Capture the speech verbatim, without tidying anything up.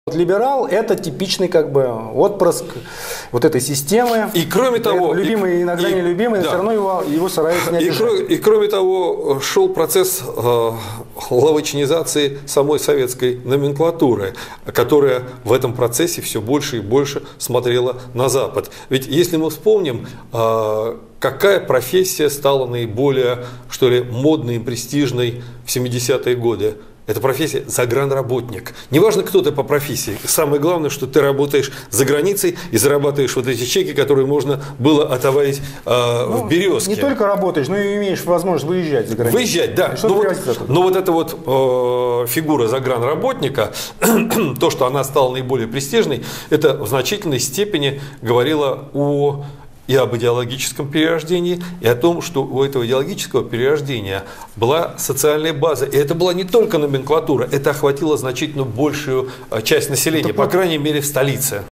Либерал – это типичный как бы отпрыск вот этой системы. И кроме того… Любимый, и, иногда и, нелюбимый, да. но все равно его, его стараются не обижать. И, кроме, и кроме того, шел процесс э, лавочинизации самой советской номенклатуры, которая в этом процессе все больше и больше смотрела на Запад. Ведь если мы вспомним, э, какая профессия стала наиболее, что ли, модной и престижной в семидесятые годы? Это профессия загранработник. Неважно, кто ты по профессии. Самое главное, что ты работаешь за границей и зарабатываешь вот эти чеки, которые можно было отоварить э, ну, в Березке. Не только работаешь, но и имеешь возможность выезжать за границу. Выезжать, да. Но вот, но вот эта вот э, фигура загранработника, то, что она стала наиболее престижной, это в значительной степени говорило о и об идеологическом перерождении, и о том, что у этого идеологического перерождения была социальная база. И это была не только номенклатура, это охватило значительно большую часть населения, по крайней мере в столице.